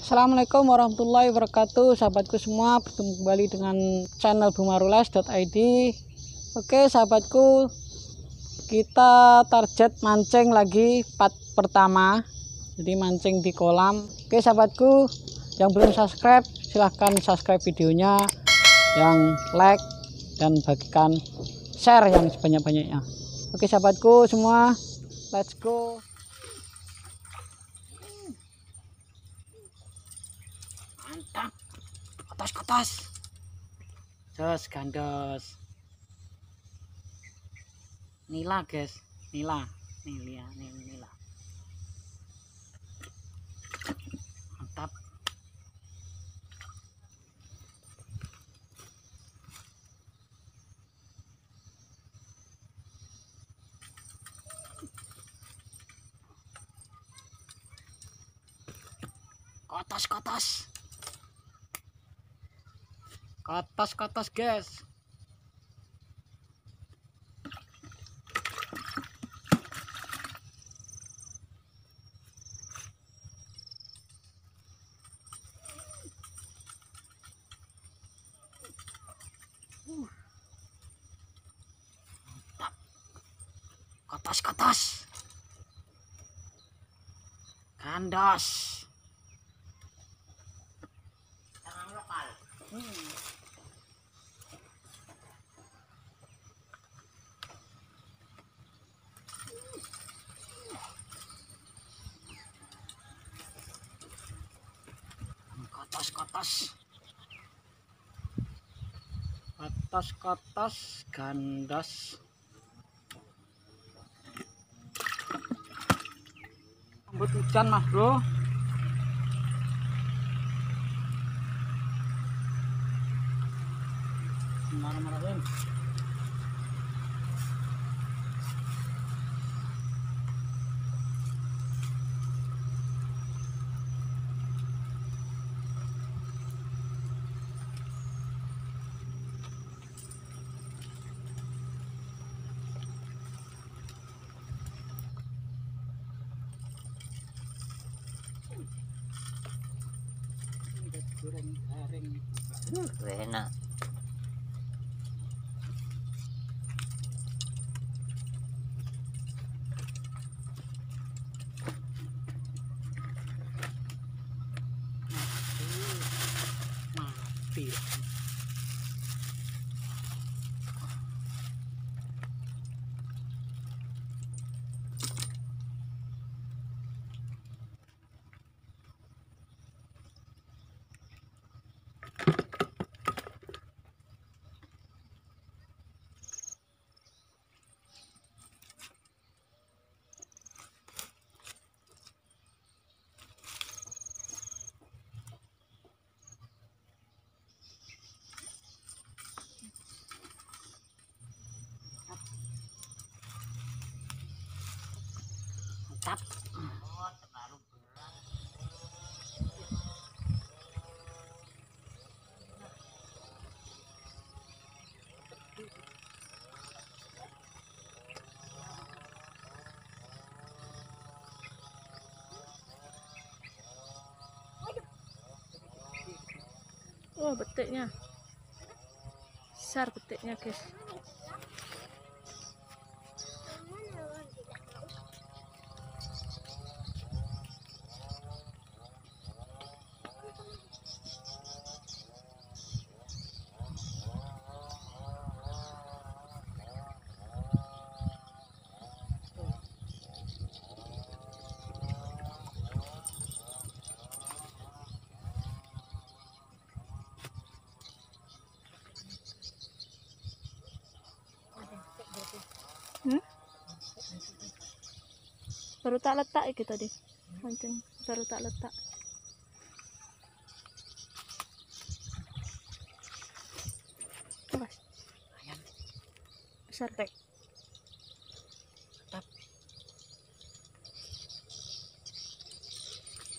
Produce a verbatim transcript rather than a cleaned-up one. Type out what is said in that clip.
Assalamualaikum warahmatullahi wabarakatuh, sahabatku semua. Bertemu kembali dengan channel bumarulas dot i d. Oke sahabatku, kita target mancing lagi part pertama, jadi mancing di kolam. Oke sahabatku, yang belum subscribe silahkan subscribe videonya, yang like dan bagikan share yang sebanyak-banyaknya. Oke sahabatku semua, let's go. Mantap, kotos-kotos, jos gandos, nila guys, nila, nila, nila, mantap. Kotos-kotos, kotos-kotos guys. Mantap, kotos-kotos, kandos. Hmm. Kotos-kotos, kotos-kotos gandos. Sambut hujan mas bro. Bismillahirrahmanirrahim. Goreng garing. Uh, enak. Mati. Mantap. Oh, betiknya besar, betiknya guys. Hmm? Baru tak letak iki tadi. Pancen baru tak letak. Awas. Besar tek.